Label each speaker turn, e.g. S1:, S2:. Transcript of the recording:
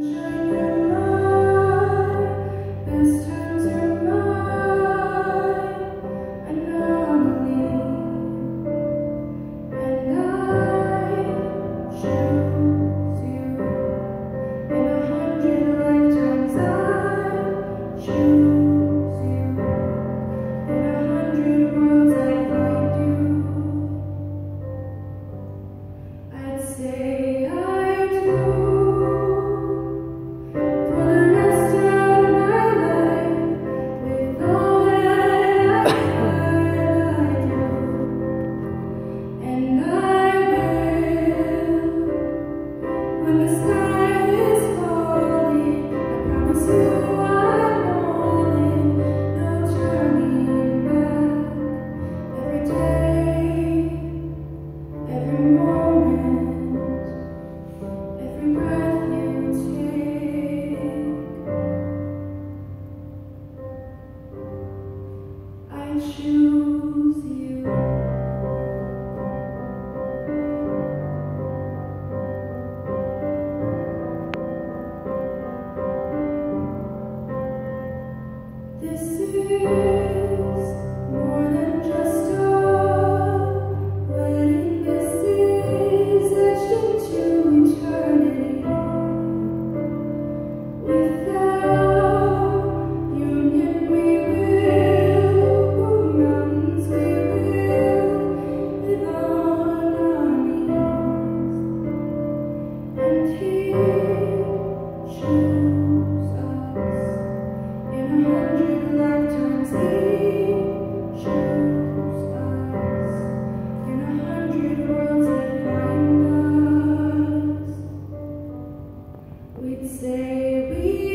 S1: Choose you. This is more than just a wedding. This is etched into eternity. Without union, we will move mountains. We will live on our knees, and He choose us. In 100 lifetimes, He chose us. In 100 worlds, He'd find us. We'd say we